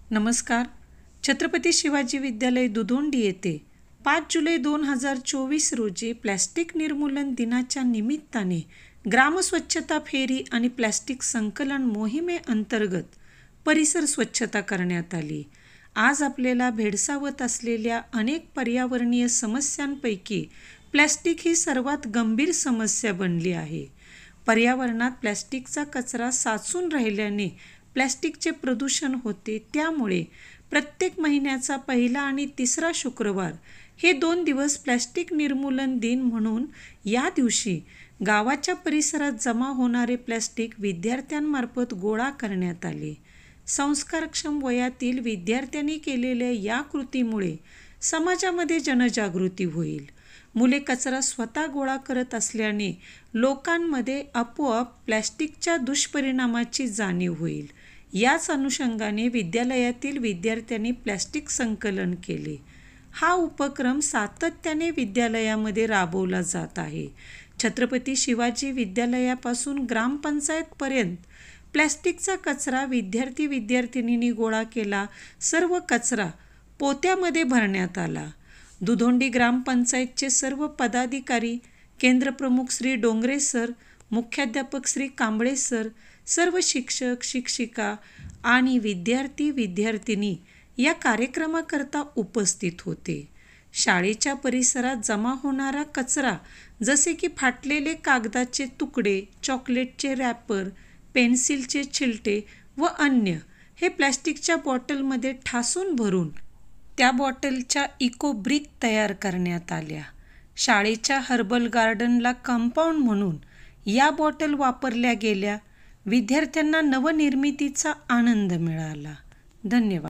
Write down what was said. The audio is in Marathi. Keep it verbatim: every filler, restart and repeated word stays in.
नमस्कार. छत्रपती शिवाजी विद्यालय दुधोंडी येथे पाच जुलै दोन हजार चोवीस रोजी प्लॅस्टिक निर्मूलन दिनाच्या निमित्ताने ग्रामस्वच्छता फेरी आणि प्लॅस्टिक संकलन मोहिमेअंतर्गत परिसर स्वच्छता करण्यात आली. आज आपल्याला भेडसावत असलेल्या अनेक पर्यावरणीय समस्यांपैकी प्लॅस्टिक ही सर्वात गंभीर समस्या बनली आहे. पर्यावरणात प्लॅस्टिकचा कचरा साचून राहिल्याने प्लॅस्टिकचे प्रदूषण होते. त्यामुळे प्रत्येक महिन्याचा पहिला आणि तिसरा शुक्रवार हे दोन दिवस प्लॅस्टिक निर्मूलन दिन म्हणून या दिवशी गावाच्या परिसरात जमा होणारे प्लॅस्टिक विद्यार्थ्यांमार्फत गोळा करण्यात आले. संस्कारक्षम वयातील विद्यार्थ्यांनी केलेल्या या कृतीमुळे समाजामध्ये जनजागृती होईल. मुले कचरा स्वतः गोळा करत असल्याने लोकांमध्ये आपोआप प्लॅस्टिकच्या दुष्परिणामाची जाणीव होईल. याच अनुषंगाने विद्यालयातील विद्यार्थ्यांनी प्लॅस्टिक संकलन केले. हा उपक्रम सातत्याने विद्यालयामध्ये राबवला जात आहे. छत्रपती शिवाजी विद्यालयापासून ग्रामपंचायतपर्यंत प्लॅस्टिकचा कचरा विद्यार्थी विद्यार्थिनींनी गोळा केला. सर्व कचरा पोत्यामध्ये भरण्यात आला. दुधोंडी ग्रामपंचायतचे सर्व पदाधिकारी, केंद्रप्रमुख श्री डोंगरे सर, मुख्याध्यापक श्री कांबळे सर, सर्व शिक्षक शिक्षिका आणि विद्यार्थी विद्यार्थिनी या कार्यक्रमाकरता उपस्थित होते. शाळेच्या परिसरात जमा होणारा कचरा जसे की फाटलेले कागदाचे तुकडे, चॉकलेटचे रॅपर, पेन्सिलचे छिलटे व अन्य हे प्लॅस्टिकच्या बॉटलमध्ये ठासून भरून त्या बॉटलच्या इको ब्रिक तयार करण्यात आल्या. शाळेच्या हर्बल गार्डनला कंपाऊंड म्हणून या बॉटल वापरल्या गेल्या. विद्यार्थ्यांना नवनिर्मितीचा आनंद मिळाला. धन्यवाद.